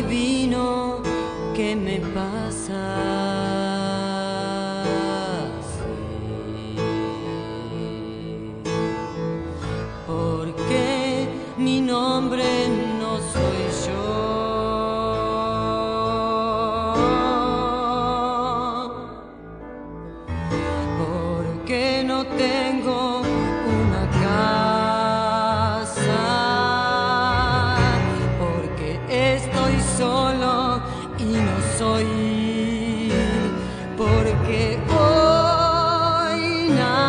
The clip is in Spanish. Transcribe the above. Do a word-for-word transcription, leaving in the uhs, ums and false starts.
adivino qué me pasa. Sí. Porque mi nombre no soy yo. Porque no tengo una casa, porque estoy solo y no soy, porque hoy nada.